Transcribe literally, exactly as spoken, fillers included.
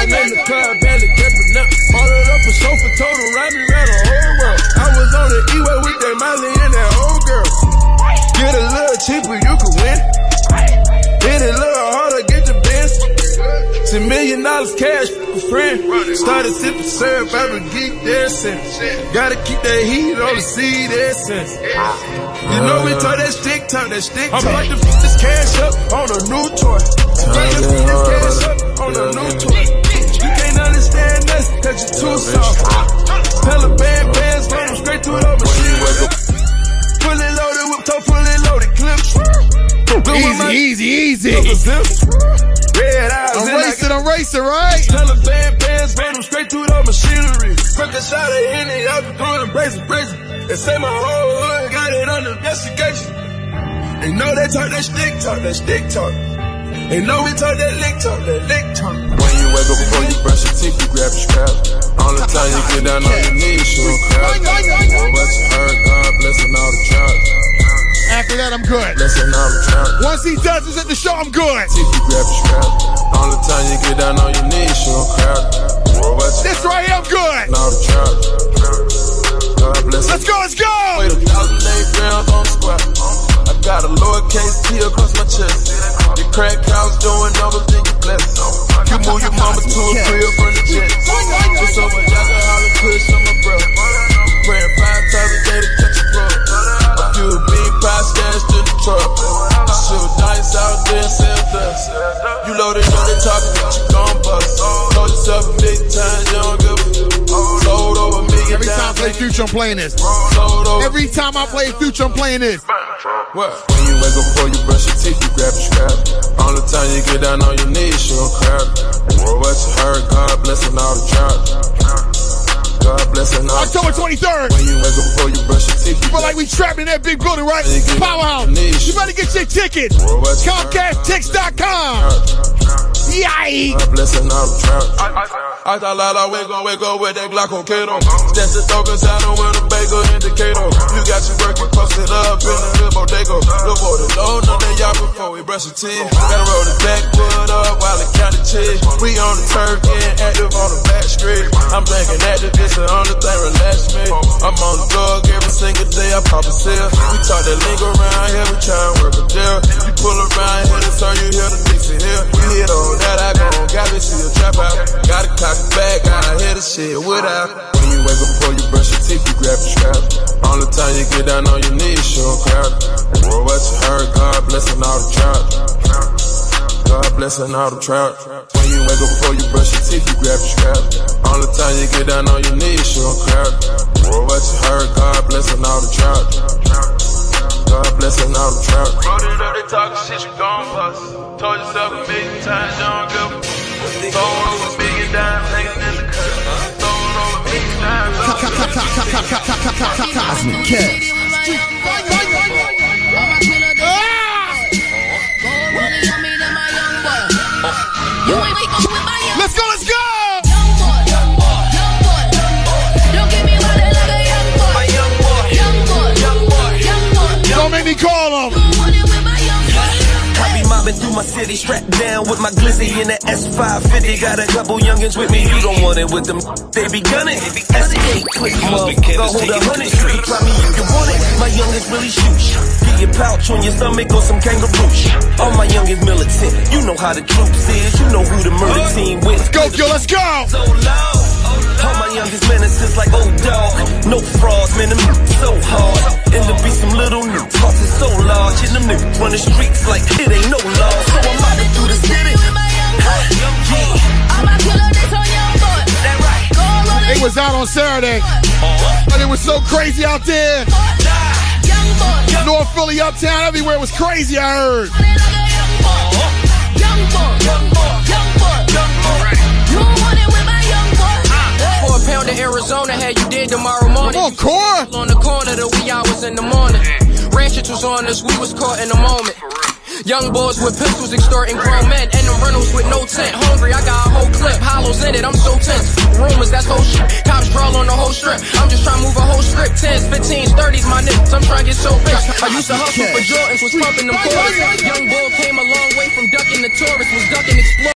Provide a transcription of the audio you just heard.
in the crowd, barely kept up. Ordered up a sofa, told her ride me around the whole world. I was on the E-way with that Molly and that old girl. Get a little cheaper, you can win. Hit it a little harder, get the best. Ten million dollars cash for a friend. Started sipping syrup, I was geek there since. Gotta keep that heat on the seed essence. You know we talk that stick talk, that stick talk. I'm about to put this cash up on a new toy. I'm about to put this cash up on a new toy. You can't understand us, cause you're too soft. Taliban bands, run them straight through the machine. Fully loaded, whip toe, fully loaded clips. Easy, easy, easy. Red eyes, I'm racing, I'm racing, right? Taliban bands, ran them straight through the machinery. Quick a shot of Henny, I was doing brazen, brazen. They say my whole hood got it under investigation. They know they talk that stick talk, that stick talk. They know we talk that lick talk, that lick talk. When you wake up before you brush your teeth, you grab your strap. Only time you get down on your knees, you don't cry. Oh, what you heard, God blessing all the trap. After that, I'm good. Blessing all the trap. Once he does this at the show, I'm good. Teeth, you grab your strap. Only time you get down on your knees, you don't cry. Oh, what you this right here, I'm good. all the trap. God bless. Let's go, let's go. Wait a thousand eight grams on the square. I got a lowercase T across my chest. Your crack house doing numbers, then you bless. You move your mama to a crib from the jet. Just over Jagger, holler, push on my bro. Praying five times a day to catch a bro. A few big pie stashed in the truck. Shoot nice out there, sell dust. You loaded on the talking, but you gon' bust. Told yourself a big time, you don't give a fuck. Sold over a million. Every time I play Future, I'm playing this. Every time I play Future, I'm playing this. What? When you wake up before you brush your teeth, you grab your strap. Only time you get down on your knees, you don't cry. Oh, what you heard, God blessing all the trap. God blessing all the October twenty-third. When you wake up before you brush your teeth, you feel like we trapped in that big building, right? Powerhouse. You better get your tickets. Comcast Tix dot com. Yikes. God blessing all the trap. I thought Lala wake up, wake up with that Glock on Kato. That's the focus, I don't want a bagel indicator. You got your work, you posted up in the hood bodega. Look for the load, no they y'all before we brush your teeth. Gotta roll the backwood up while it count the cheese. We on the turf, getting active on the back street. I'm thinking activist, the only thing relax me. I'm on the drug every single day, I pop a seal. We talk that lingo around here, we try and work a deal. You pull around here, that's all you hear the Dixie Hill. You hit on that, I go on, got to see a trap out. Gotta cock it back, gotta hit the shit without. When you wake up before you brush your teeth, you grab your strap. Only time you get down on your knees, you don't cry. Oh, what you heard, God blessing all the trap. God blessing all the trap. When you wake up before you brush your teeth, you grab your strap. Only time you get down on your knees, you don't cry. Oh, what you heard, God blessing all the trap. God blessing all the trap. Rolled it up, they talking shit, you gon' bust. Told yourself a million times, you don't give a fuck. Throwing over a million dimes, hanging in the cut. Throwing over a million dimes. Cosmic Cat. Let's go, let's go! Don't make me call him. I be mobbing through my city, strapped down with my glizzy in the S five fifty. Got a couple youngins with me, you don't want it with them. They be gunning. S eight quick motherfucker, hold a hundred street. Try me if you want it. My youngins really shoot. Get your pouch on your stomach or some kangaroo shit. All my youngins militant, you know how the troops is. You know who the murder team with. Let's go, yo, let's go! So loud. All my youngest menaces like old dog. No frauds, man, them so hard. And to be some little niggas, talking so large. And them niggas run the streets like it ain't no law. So I'm mobbing through the city. It was out on Saturday, but it was so crazy out there. North Philly, uptown, everywhere was crazy, I heard. For a pound of Arizona, had you dead tomorrow morning. Come on, Core. On the corner, the wee hours in the morning. Ratchets was on us, we was caught in a moment. Young boys with pistols extorting grown men. And them rentals with no tent. Hungry, I got a whole clip. Hollows in it, I'm so tense. Rumors, that's whole shit. Cops draw on the whole strip. I'm just trying to move a whole script. Tens, fifteens, thirties, my niggas. I'm trying to get so rich. I used to hustle for Jordans, was pumping them quarters. Young bull came a long way from ducking the tourists. Was ducking explorers.